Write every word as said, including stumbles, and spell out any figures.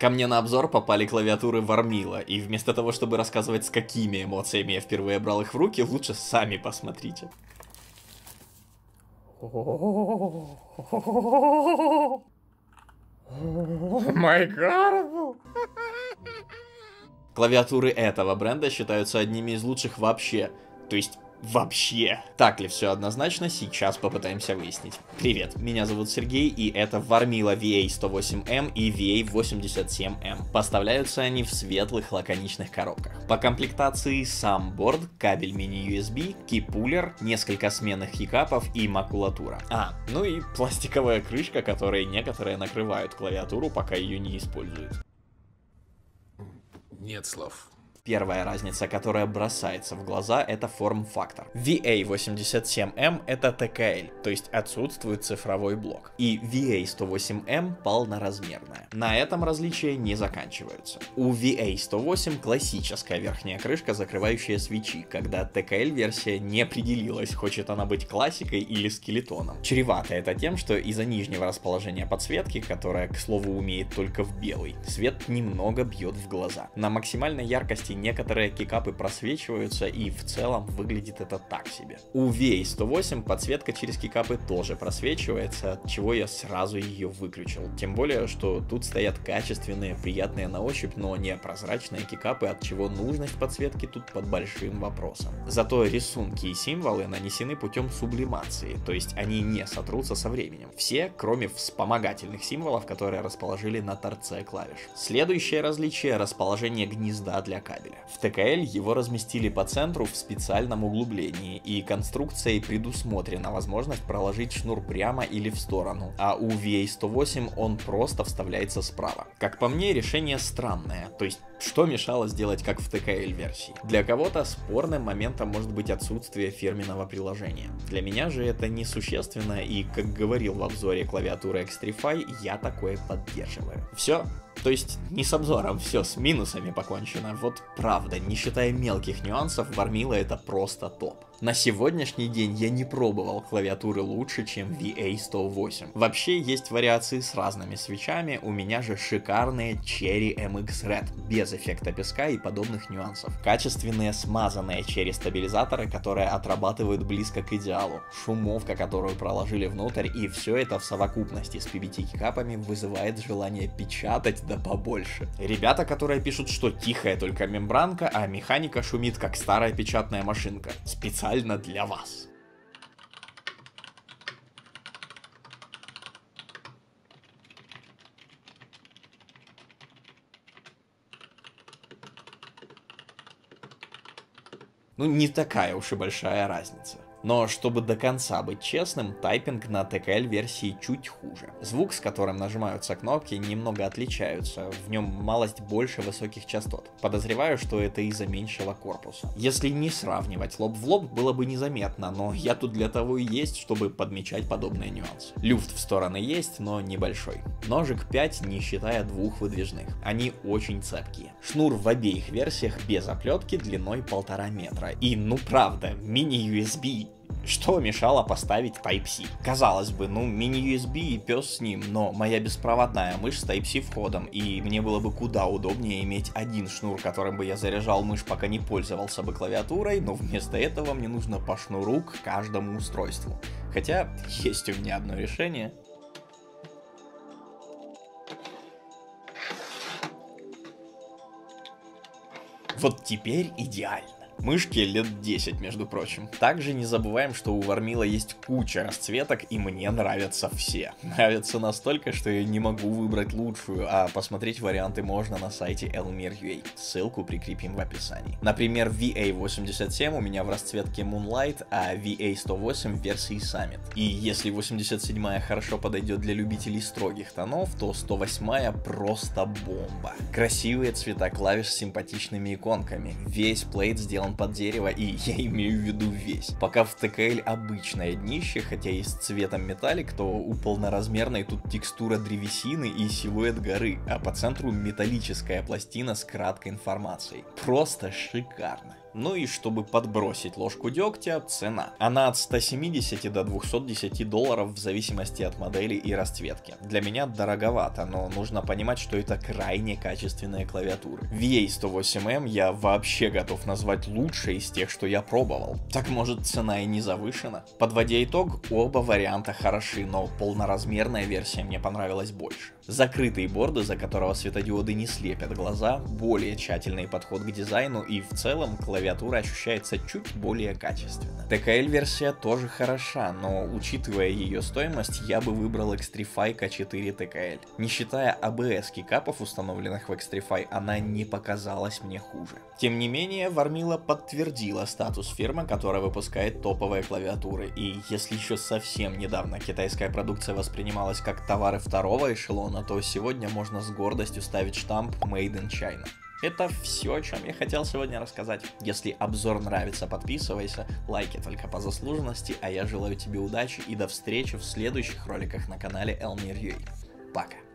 Ко мне на обзор попали клавиатуры Вармила, и вместо того, чтобы рассказывать, с какими эмоциями я впервые брал их в руки, лучше сами посмотрите. My God. Клавиатуры этого бренда считаются одними из лучших вообще, то есть вообще. Так ли все однозначно, сейчас попытаемся выяснить. Привет, меня зовут Сергей, и это Вармила ви эй сто восемь эм и ви эй восемьдесят семь эм. Поставляются они в светлых лаконичных коробках. По комплектации сам борт, кабель мини-ю эс би, кипулер, несколько сменных хикапов и макулатура. А, ну и пластиковая крышка, которой некоторые накрывают клавиатуру, пока ее не используют. Нет слов. Первая разница, которая бросается в глаза, это форм-фактор. ви эй восемьдесят семь эм это тэ ка эль, то есть отсутствует цифровой блок. И ви эй сто восемь эм полноразмерная. На этом различия не заканчиваются. У ви эй сто восемь классическая верхняя крышка, закрывающая свечи, когда тэ ка эль версия не определилась, хочет она быть классикой или скелетоном. Чревато это тем, что из-за нижнего расположения подсветки, которая, к слову, умеет только в белый, свет немного бьет в глаза. На максимальной яркости некоторые кикапы просвечиваются, и в целом выглядит это так себе. У ви эй сто восемь подсветка через кикапы тоже просвечивается, от чего я сразу ее выключил. Тем более, что тут стоят качественные, приятные на ощупь, но не прозрачные кикапы, от чего нужность подсветки тут под большим вопросом. Зато рисунки и символы нанесены путем сублимации, то есть они не сотрутся со временем. Все, кроме вспомогательных символов, которые расположили на торце клавиш. Следующее различие — расположение гнезда для кабеля. В тэ ка эль его разместили по центру в специальном углублении, и конструкцией предусмотрена возможность проложить шнур прямо или в сторону, а у ви эй сто восемь он просто вставляется справа. Как по мне, решение странное, то есть что мешало сделать как в тэ ка эль версии? Для кого-то спорным моментом может быть отсутствие фирменного приложения. Для меня же это несущественно, и, как говорил в обзоре клавиатуры Xtrfy, я такое поддерживаю. Все. То есть не с обзором, все, с минусами покончено. Вот правда, не считая мелких нюансов, Вармила это просто топ. На сегодняшний день я не пробовал клавиатуры лучше, чем ви эй сто восемь. Вообще есть вариации с разными свечами, у меня же шикарные Cherry эм икс Red, без эффекта песка и подобных нюансов. Качественные смазанные Cherry стабилизаторы, которые отрабатывают близко к идеалу. Шумовка, которую проложили внутрь, и все это в совокупности с пи би ти-капами вызывает желание печатать да побольше. Ребята, которые пишут, что тихая только мембранка, а механика шумит как старая печатная машинка. Специально для вас. Ну, не такая уж и большая разница. Но чтобы до конца быть честным, тайпинг на тэ ка эль версии чуть хуже. Звук, с которым нажимаются кнопки, немного отличаются, в нем малость больше высоких частот. Подозреваю, что это из-за меньшего корпуса. Если не сравнивать лоб в лоб, было бы незаметно, но я тут для того и есть, чтобы подмечать подобные нюансы. Люфт в стороны есть, но небольшой. Ножик пять, не считая двух выдвижных. Они очень цепкие. Шнур в обеих версиях без оплетки длиной полтора метра. И ну правда, мини-ю эс би. Что мешало поставить Type-C? Казалось бы, ну мини-ю эс би и пес с ним, но моя беспроводная мышь с Type-C входом, и мне было бы куда удобнее иметь один шнур, которым бы я заряжал мышь, пока не пользовался бы клавиатурой, но вместо этого мне нужно по шнуру к каждому устройству. Хотя есть у меня одно решение. Вот теперь идеально. Мышке лет десять, между прочим. Также не забываем, что у Вармила есть куча расцветок, и мне нравятся все. Нравятся настолько, что я не могу выбрать лучшую, а посмотреть варианты можно на сайте elmir точка ю а. Ссылку прикрепим в описании. Например, ви эй восемьдесят семь у меня в расцветке Moonlight, а ви эй сто восемь в версии Summit. И если восемьдесят седьмая хорошо подойдет для любителей строгих тонов, то сто восьмая просто бомба. Красивые цвета клавиш с симпатичными иконками. Весь плейт сделан под дерево, и я имею в виду весь. Пока в тэ ка эль обычное днище, хотя и с цветом металлик, то у полноразмерной тут текстура древесины и силуэт горы, а по центру металлическая пластина с краткой информацией. Просто шикарно. Ну и чтобы подбросить ложку дегтя, цена. Она от ста семидесяти до двухсот десяти долларов в зависимости от модели и расцветки. Для меня дороговато, но нужно понимать, что это крайне качественные клавиатуры. ви эй сто восемь эм я вообще готов назвать лучшей из тех, что я пробовал. Так может цена и не завышена? Подводя итог, оба варианта хороши, но полноразмерная версия мне понравилась больше. Закрытые борды, за которого светодиоды не слепят глаза, более тщательный подход к дизайну и в целом клавиатура ощущается чуть более качественно. тэ ка эль-версия тоже хороша, но учитывая ее стоимость, я бы выбрал Xtrfy кей четыре тэ ка эль. Не считая эй би эс кикапов, установленных в Xtrfy, она не показалась мне хуже. Тем не менее, Warmila подтвердила статус фирмы, которая выпускает топовые клавиатуры, и если еще совсем недавно китайская продукция воспринималась как товары второго эшелона, то сегодня можно с гордостью ставить штамп Made in China. Это все, о чем я хотел сегодня рассказать. Если обзор нравится, подписывайся, лайки только по заслуженности, а я желаю тебе удачи и до встречи в следующих роликах на канале Elmir точка ua. Пока!